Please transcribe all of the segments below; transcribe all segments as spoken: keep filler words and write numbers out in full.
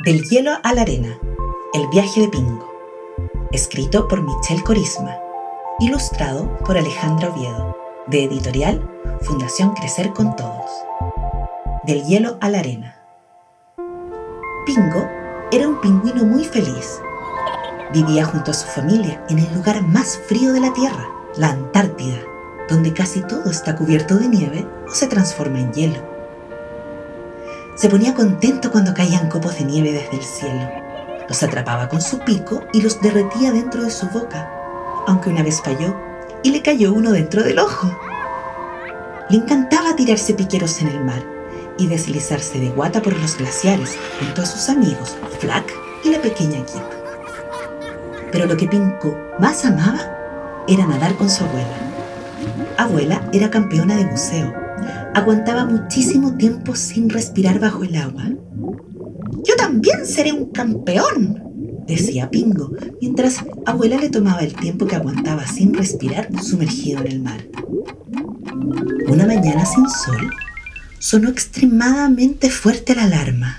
Del hielo a la arena, el viaje de Pingo. Escrito por Michelle Corisma. Ilustrado por Alejandra Oviedo. De editorial Fundación Crecer con Todos. Del hielo a la arena. Pingo era un pingüino muy feliz. Vivía junto a su familia en el lugar más frío de la Tierra, la Antártida, donde casi todo está cubierto de nieve o se transforma en hielo. Se ponía contento cuando caían copos de nieve desde el cielo. Los atrapaba con su pico y los derretía dentro de su boca, aunque una vez falló y le cayó uno dentro del ojo. Le encantaba tirarse piqueros en el mar y deslizarse de guata por los glaciares junto a sus amigos Flack y la pequeña Kip. Pero lo que Pingo más amaba era nadar con su abuela. Abuela era campeona de buceo. Aguantaba muchísimo tiempo sin respirar bajo el agua. «Yo también seré un campeón», decía Pingo, mientras abuela le tomaba el tiempo que aguantaba sin respirar sumergido en el mar. Una mañana sin sol, sonó extremadamente fuerte la alarma.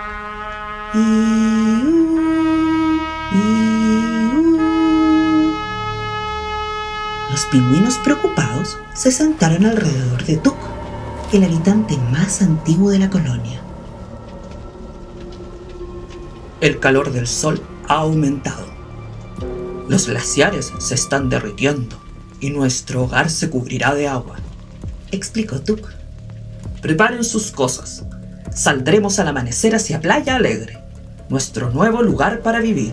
Iu, iu. Los pingüinos preocupados se sentaron alrededor de Tuk, el habitante más antiguo de la colonia. El calor del sol ha aumentado. Los glaciares se están derritiendo y nuestro hogar se cubrirá de agua, explicó Tuk. Preparen sus cosas. Saldremos al amanecer hacia Playa Alegre, nuestro nuevo lugar para vivir.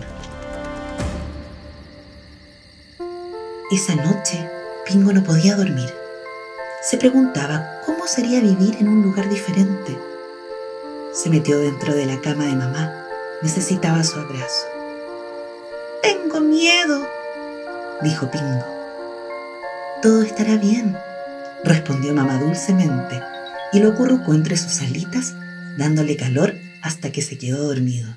Esa noche, Pingo no podía dormir. Se preguntaba cómo sería vivir en un lugar diferente. Se metió dentro de la cama de mamá. Necesitaba su abrazo. «Tengo miedo», dijo Pingo. «Todo estará bien», respondió mamá dulcemente y lo acurrucó entre sus alitas, dándole calor hasta que se quedó dormido.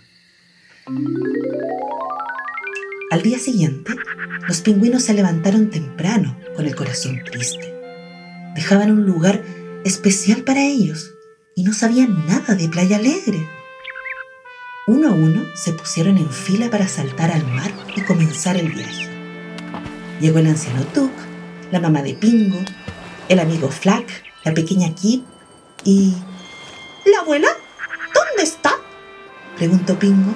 Al día siguiente, los pingüinos se levantaron temprano con el corazón triste. Dejaban un lugar especial para ellos y no sabían nada de Playa Alegre. Uno a uno se pusieron en fila para saltar al mar y comenzar el viaje. Llegó el anciano Tuk, la mamá de Pingo, el amigo Flack, la pequeña Kip y... «¿La abuela? ¿Dónde está?», preguntó Pingo.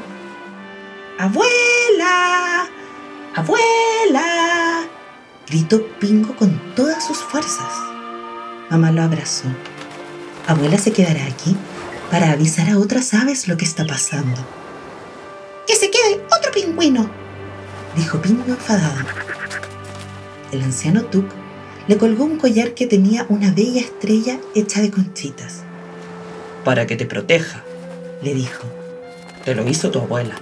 «¡Abuela! ¡Abuela!», gritó Pingo con todas sus fuerzas. Mamá lo abrazó. «Abuela se quedará aquí para avisar a otras aves lo que está pasando». «¡Que se quede otro pingüino!», dijo Pingo enfadado. El anciano Tuk le colgó un collar que tenía una bella estrella hecha de conchitas. «Para que te proteja», le dijo. «Te lo hizo tu abuela».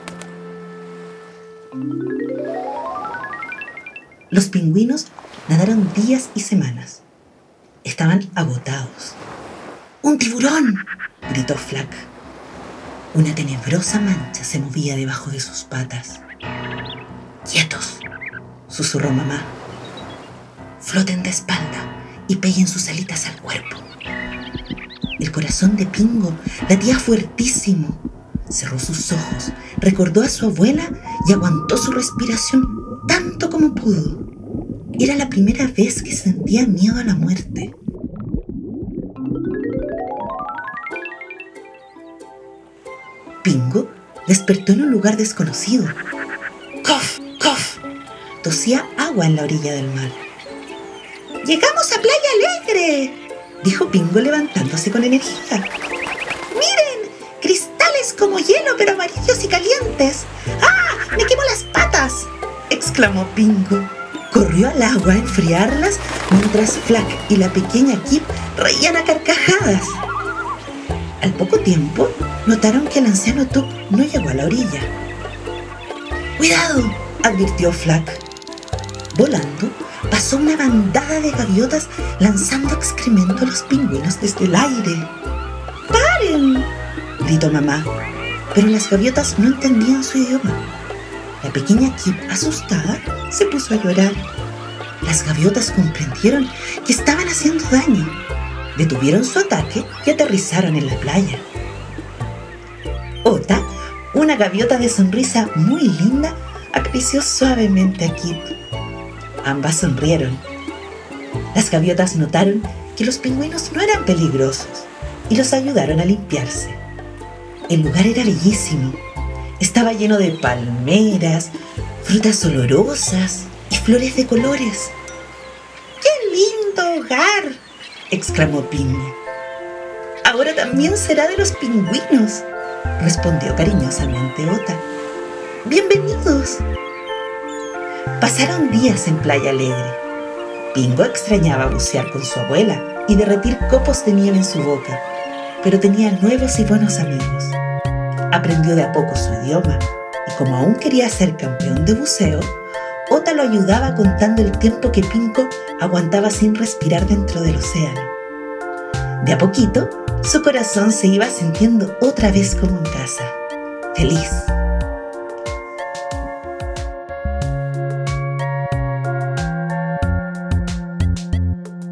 Los pingüinos nadaron días y semanas. Estaban agotados. «¡Un tiburón!», gritó Flack. Una tenebrosa mancha se movía debajo de sus patas. «¡Quietos!», susurró mamá. «Floten de espalda y peguen sus alitas al cuerpo». El corazón de Pingo latía fuertísimo. Cerró sus ojos, recordó a su abuela y aguantó su respiración tanto como pudo. Era la primera vez que sentía miedo a la muerte. Pingo despertó en un lugar desconocido. «¡Cof! ¡Cof!», tosía agua en la orilla del mar. «¡Llegamos a Playa Alegre!», dijo Pingo levantándose con energía. «¡Miren! ¡Cristales como hielo pero amarillos y calientes! ¡Ah! ¡Me quemo las patas!», exclamó Pingo. Corrió al agua a enfriarlas mientras Flack y la pequeña Kip reían a carcajadas. Al poco tiempo, notaron que el anciano Tuk no llegó a la orilla. «¡Cuidado!», advirtió Flack. Volando, pasó una bandada de gaviotas lanzando excremento a los pingüinos desde el aire. «¡Paren!», gritó mamá, pero las gaviotas no entendían su idioma. La pequeña Kip, asustada, se puso a llorar. Las gaviotas comprendieron que estaban haciendo daño. Detuvieron su ataque y aterrizaron en la playa. Ota Una gaviota de sonrisa muy linda acarició suavemente a Kip. Ambas sonrieron. Las gaviotas notaron que los pingüinos no eran peligrosos y los ayudaron a limpiarse. El lugar era bellísimo. Estaba lleno de palmeras, frutas olorosas y flores de colores. ¡Qué lindo hogar!, exclamó Pinnie. «Ahora también será de los pingüinos», respondió cariñosamente Ota. «Bienvenidos». Pasaron días en Playa Alegre. Pingo extrañaba bucear con su abuela y derretir copos de nieve en su boca, pero tenía nuevos y buenos amigos. Aprendió de a poco su idioma y como aún quería ser campeón de buceo, Ota lo ayudaba contando el tiempo que Pingo aguantaba sin respirar dentro del océano. De a poquito, su corazón se iba sintiendo otra vez como en casa, feliz.